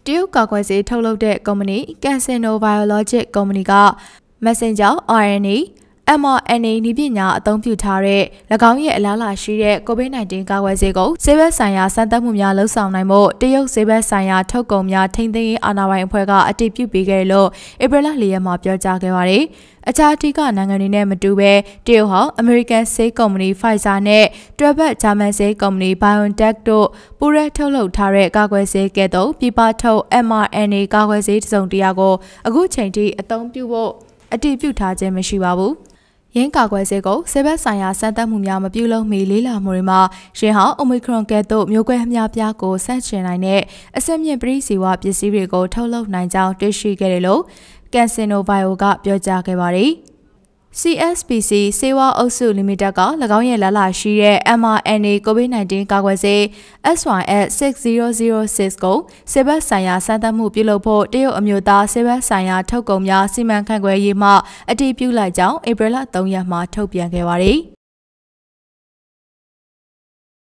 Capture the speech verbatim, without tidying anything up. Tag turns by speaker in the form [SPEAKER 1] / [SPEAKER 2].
[SPEAKER 1] တရုတ်ကာကွယ်ဆေးထုတ်လုပ်တဲ့ကုမ္ပဏီ CanSino Biologics ကုမ္ပဏီက Messenger အာ အန် အေ အမ် အာร์ အန် အေ နည်းပညာအသုံးပြုထားတဲ့၎င်းရဲ့အလားအလာရှိတဲ့ ကိုဗစ် ၁၉ ကာကွယ်ဆေးကိုဆေးဘက်ဆိုင်ရာစမ်းသပ်မှုများလှုပ်ဆောင်နိုင်ဖို့တရုတ်ဆေးဘက်ဆိုင်ရာထုတ်ကုန်များထိန်းသိမ်းရေးအာဏာပိုင်အဖွဲ့ကအတည်ပြုပေးခဲ့တယ်လို့ဧပြီလ ၄ ရက်မှာပြောကြားခဲ့ပါတယ်။အခြားအထူးနိုင်ငံတွေနဲ့မတူဘဲတရုတ်ဟာ American ဆေးကုမ္ပဏီ Pfizer နဲ့တွဲဘက်ဂျာမန်ဆေးကုမ္ပဏီ BioNTech တို့ပူးရဲထုတ်လုပ်ထားတဲ့ကာကွယ်ဆေးကဲ့သို့ပြည်ပထုတ် အမ် အာร์ အန် အေ ကာကွယ်ဆေးတစ်စုံတရာကိုအခုချိန်ထိအသုံးပြုဖို့အတည်ပြုထားခြင်းမရှိပါဘူး။ရင်းကာကွယ်ဆေးကိုဆေးဘက်ဆိုင်ရာစမ်းသပ်မှုများမပြုလုပ်မီလေးလာမှုတွေမှာရှင်ဟာ Omicron ကဲ့သို့မျိုးကွဲအများပြားကိုဆန့်ကျင်နိုင်တဲ့အဆင့်မြင့်ပရိစီဝပစ္စည်းတွေကိုထုတ်လုပ်နိုင်ကြောင်းတွေ့ရှိခဲ့တယ်လို့ CanSino Bio ကပြောကြားခဲ့ပါတယ်။စီ အက်စ် ပီ စီ ဆေးဝါးအုပ်စု Limited က၎င်းရဲ့လာလာရှိတဲ့ အမ် အာร์ အန် အေ ကိုဗစ် ၁၉ ကာကွယ်ဆေး အက်စ် ဝိုင် အက်စ် ၆မ၀၀၆ ကိုဆေးဘက်ဆိုင်ရာစမ်းသပ်မှုပြုလုပ်ဖို့တရုတ်အမျိုးသားဆေးဘက်ဆိုင်ရာထုတ်ကုန်များစီမံခန့်ခွဲရေးမှအတည်ပြုလိုက်ကြောင်းဧပြီလ ၃ ရက်မှာထုတ်ပြန်ခဲ့ပါတယ်။